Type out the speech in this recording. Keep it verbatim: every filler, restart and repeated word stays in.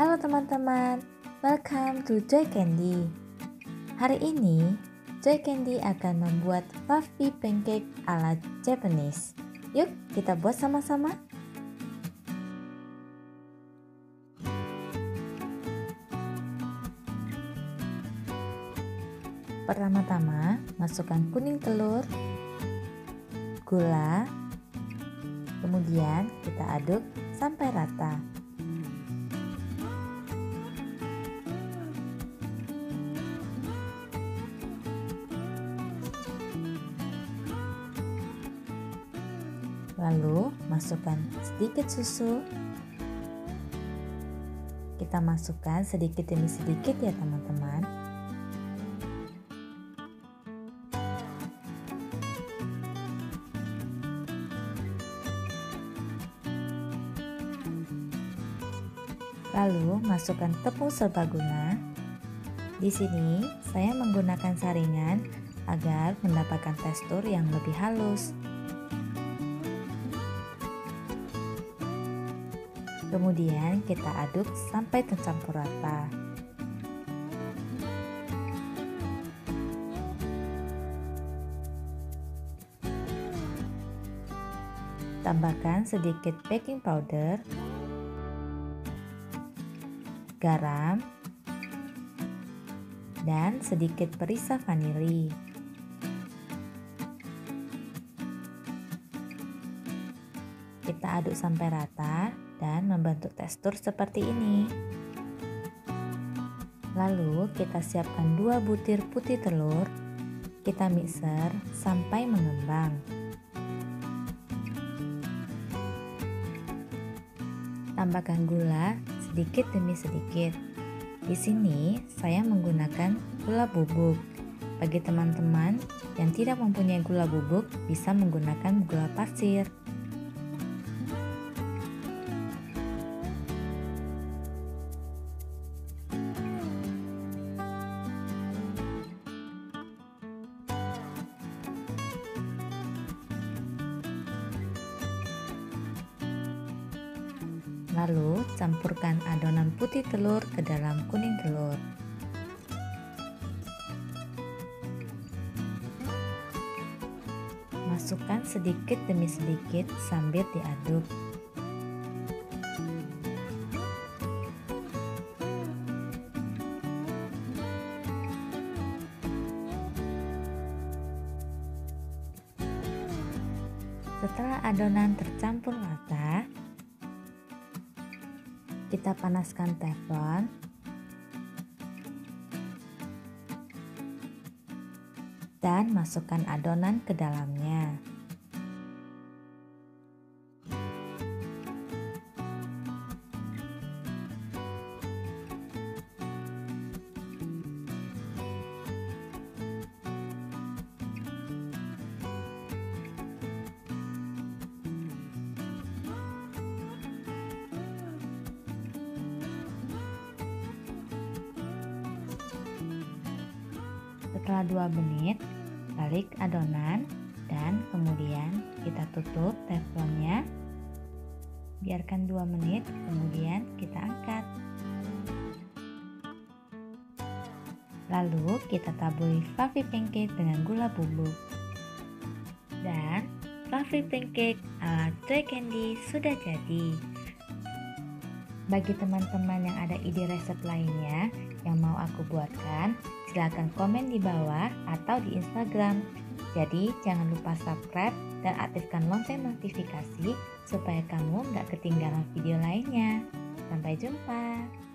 Halo teman-teman, welcome to Joy Candy. Hari ini, Joy Candy akan membuat fluffy pancake ala Japanese. Yuk kita buat sama-sama. Pertama-tama, masukkan kuning telur, gula, kemudian kita aduk sampai rata. Lalu masukkan sedikit susu. Kita masukkan sedikit demi sedikit ya teman-teman. Lalu masukkan tepung serbaguna. Di sini saya menggunakan saringan agar mendapatkan tekstur yang lebih halus. Kemudian kita aduk sampai tercampur rata. Tambahkan sedikit baking powder, garam, dan sedikit perisa vanili. Kita aduk sampai rata dan membentuk tekstur seperti ini. Lalu kita siapkan dua butir putih telur. Kita mixer sampai mengembang. Tambahkan gula sedikit demi sedikit. Di sini saya menggunakan gula bubuk. Bagi teman-teman yang tidak mempunyai gula bubuk, bisa menggunakan gula pasir. Lalu campurkan adonan putih telur ke dalam kuning telur. Masukkan sedikit demi sedikit sambil diaduk. Setelah adonan tercampur rata, kita panaskan teflon. Dan masukkan adonan ke dalamnya. Setelah dua menit, balik adonan dan kemudian kita tutup teflonnya. Biarkan dua menit, kemudian kita angkat. Lalu kita taburi fluffy pancake dengan gula bubuk. Dan fluffy pancake ala Joy Candy sudah jadi. Bagi teman-teman yang ada ide resep lainnya yang mau aku buatkan, silahkan komen di bawah atau di Instagram. Jadi jangan lupa subscribe dan aktifkan lonceng notifikasi supaya kamu nggak ketinggalan video lainnya. Sampai jumpa.